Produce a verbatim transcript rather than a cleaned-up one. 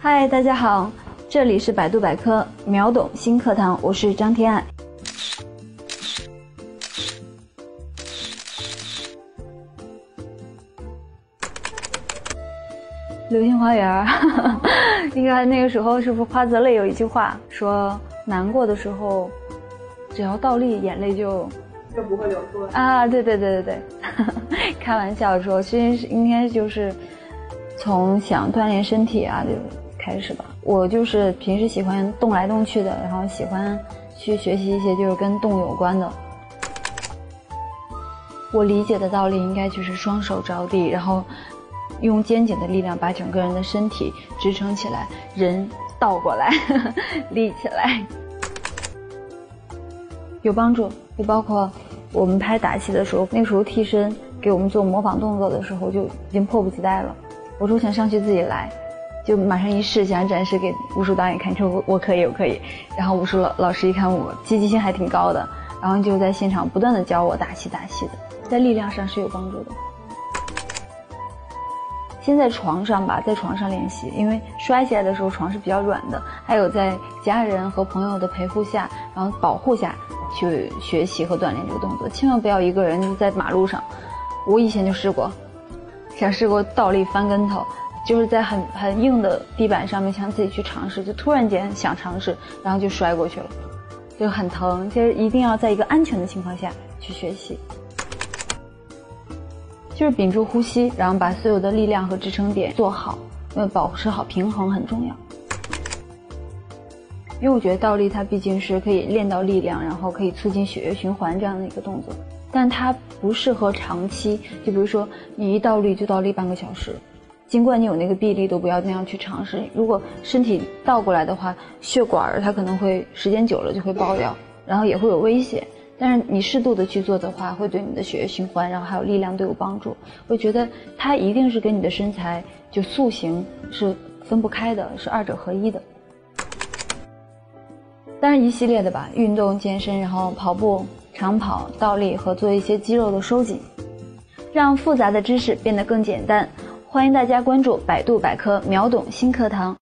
嗨，大家好，这里是百度百科秒懂新课堂，我是张天爱。流星花园，应该那个时候是不是花泽类有一句话说，难过的时候，只要倒立，眼泪就就不会流出来啊！对对对对对，开玩笑说，其实应该就是从想锻炼身体啊就开始吧。我就是平时喜欢动来动去的，然后喜欢去学习一些就是跟动有关的。我理解的倒立应该就是双手着地，然后用肩颈的力量把整个人的身体支撑起来，人倒过来立起来，有帮助。就包括我们拍打戏的时候，那个时候替身给我们做模仿动作的时候就已经迫不及待了，我说想上去自己来，就马上一试，想展示给武术导演看，说我我可以我可以。然后武术老老师一看我积极性还挺高的，然后就在现场不断的教我打戏打戏的，在力量上是有帮助的。先在床上吧，在床上练习，因为摔下来的时候床是比较软的，还有在家人和朋友的陪护下，然后保护下去学习和锻炼这个动作，千万不要一个人就在马路上。我以前就试过，想试过倒立翻跟头，就是在很很硬的地板上面想自己去尝试，就突然间想尝试，然后就摔过去了，就很疼。就是一定要在一个安全的情况下去学习，就是屏住呼吸，然后把所有的力量和支撑点做好，因为保持好平衡很重要。因为我觉得倒立它毕竟是可以练到力量，然后可以促进血液循环这样的一个动作，但它不适合长期。就比如说你一倒立就倒立半个小时，尽管你有那个臂力都不要那样去尝试。如果身体倒过来的话，血管它可能会时间久了就会爆掉，然后也会有危险。但是你适度的去做的话，会对你的血液循环，然后还有力量都有帮助。我觉得它一定是跟你的身材就塑形是分不开的，是二者合一的。当然一系列的吧，运动健身，然后跑步、长跑、倒立和做一些肌肉的收紧，让复杂的知识变得更简单。欢迎大家关注百度百科秒懂新课堂。